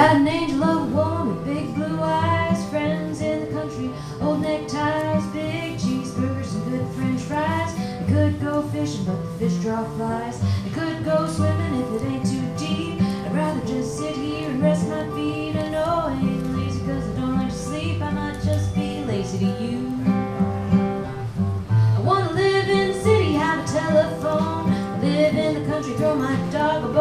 Got an angel of a woman with big blue eyes, friends in the country, old neckties, big cheeseburgers and good french fries. I could go fishing but the fish draw flies. I could go swimming if it ain't too deep. I'd rather just sit here and rest my feet. I know I ain't lazy cause I don't like to sleep. I might just be lazy to you. I wanna live in the city, have a telephone. Live in the country, throw my dog